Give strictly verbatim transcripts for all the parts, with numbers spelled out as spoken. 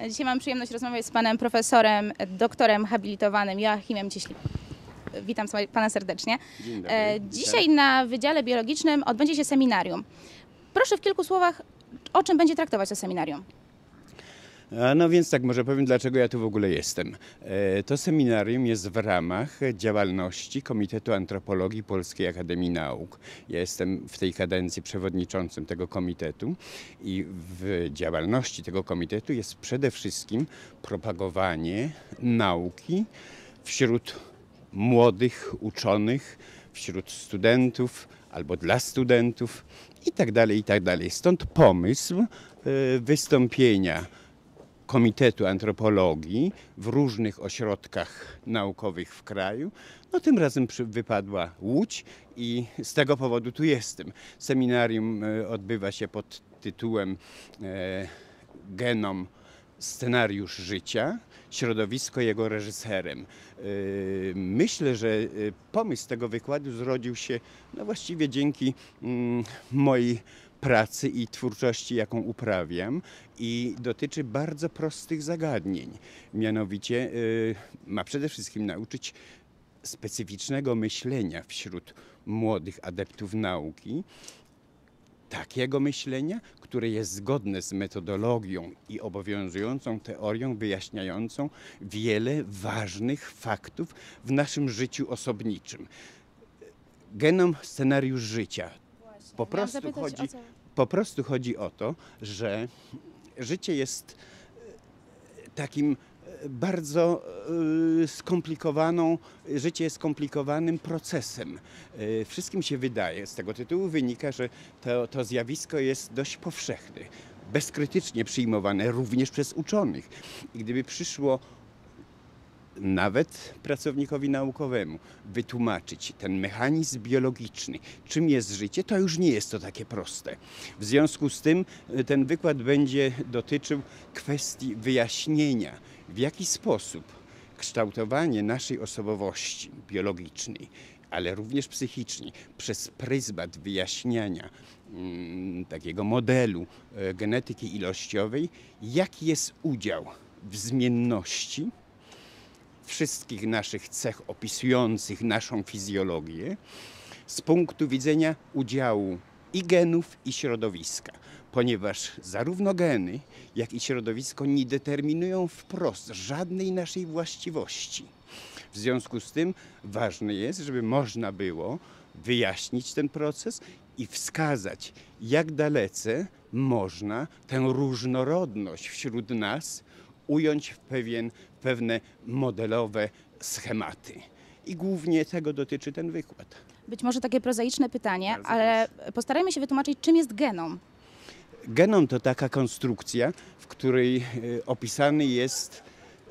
Dzisiaj mam przyjemność rozmawiać z panem profesorem, doktorem habilitowanym Joachimem Cieślikiem. Witam pana serdecznie. Dzień dobry. Dzisiaj na Wydziale Biologicznym odbędzie się seminarium. Proszę w kilku słowach, o czym będzie traktować to seminarium? No więc tak, może powiem, dlaczego ja tu w ogóle jestem. To seminarium jest w ramach działalności Komitetu Antropologii Polskiej Akademii Nauk. Ja jestem w tej kadencji przewodniczącym tego komitetu i w działalności tego komitetu jest przede wszystkim propagowanie nauki wśród młodych uczonych, wśród studentów albo dla studentów i tak dalej, i tak dalej. Stąd pomysł wystąpienia Komitetu Antropologii w różnych ośrodkach naukowych w kraju. No tym razem przy, wypadła Łódź i z tego powodu tu jestem. Seminarium odbywa się pod tytułem e, Genom, scenariusz życia, środowisko jego reżyserem. Myślę, że pomysł tego wykładu zrodził się no właściwie dzięki mojej pracy i twórczości, jaką uprawiam, i dotyczy bardzo prostych zagadnień. Mianowicie ma przede wszystkim nauczyć specyficznego myślenia wśród młodych adeptów nauki, takiego myślenia, które jest zgodne z metodologią i obowiązującą teorią wyjaśniającą wiele ważnych faktów w naszym życiu osobniczym. Genom, scenariusz życia. Po prostu, chodzi, po prostu chodzi o to, że życie jest takim bardzo skomplikowaną, życie jest skomplikowanym procesem. Wszystkim się wydaje, z tego tytułu wynika, że to, to zjawisko jest dość powszechne, bezkrytycznie przyjmowane również przez uczonych. I gdyby przyszło nawet pracownikowi naukowemu wytłumaczyć ten mechanizm biologiczny, czym jest życie, to już nie jest to takie proste. W związku z tym ten wykład będzie dotyczył kwestii wyjaśnienia, w jaki sposób kształtowanie naszej osobowości biologicznej, ale również psychicznej, przez pryzmat wyjaśniania mm, takiego modelu e, genetyki ilościowej, jaki jest udział w zmienności wszystkich naszych cech opisujących naszą fizjologię z punktu widzenia udziału i genów, i środowiska, ponieważ zarówno geny, jak i środowisko nie determinują wprost żadnej naszej właściwości. W związku z tym ważne jest, żeby można było wyjaśnić ten proces i wskazać, jak dalece można tę różnorodność wśród nas ująć w pewien, pewne modelowe schematy. I głównie tego dotyczy ten wykład. Być może takie prozaiczne pytanie, Bardzo ale proszę. postarajmy się wytłumaczyć, czym jest genom. Genom to taka konstrukcja, w której opisany jest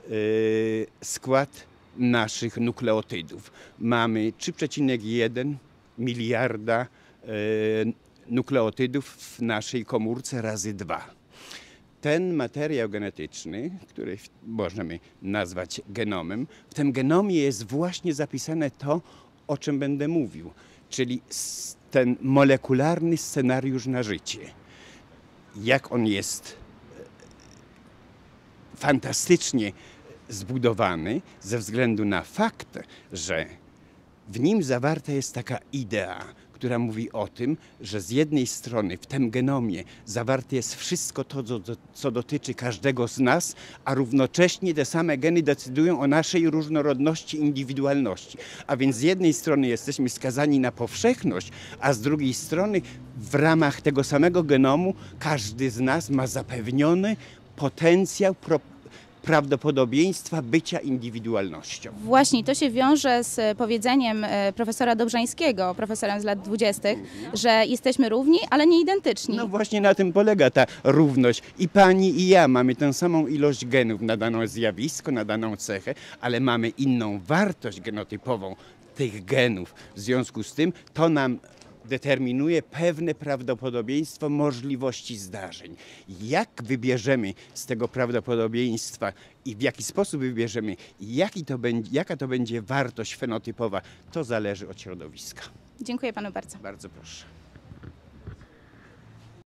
skład naszych nukleotydów. Mamy trzy przecinek jeden miliarda nukleotydów w naszej komórce razy dwa. Ten materiał genetyczny, który możemy nazwać genomem, w tym genomie jest właśnie zapisane to, o czym będę mówił, czyli ten molekularny scenariusz na życie. Jak on jest fantastycznie zbudowany ze względu na fakt, że w nim zawarta jest taka idea, która mówi o tym, że z jednej strony w tym genomie zawarte jest wszystko to, co, co dotyczy każdego z nas, a równocześnie te same geny decydują o naszej różnorodności, indywidualności. A więc z jednej strony jesteśmy skazani na powszechność, a z drugiej strony w ramach tego samego genomu każdy z nas ma zapewniony potencjał pro prawdopodobieństwa bycia indywidualnością. Właśnie to się wiąże z powiedzeniem profesora Dobrzańskiego, profesorem z lat dwudziestych, że jesteśmy równi, ale nie identyczni. No właśnie na tym polega ta równość. I pani, i ja mamy tę samą ilość genów na dane zjawisko, na daną cechę, ale mamy inną wartość genotypową tych genów. W związku z tym to nam determinuje pewne prawdopodobieństwo możliwości zdarzeń. Jak wybierzemy z tego prawdopodobieństwa i w jaki sposób wybierzemy, jaki to będzie, jaka to będzie wartość fenotypowa, to zależy od środowiska. Dziękuję panu bardzo. Bardzo proszę.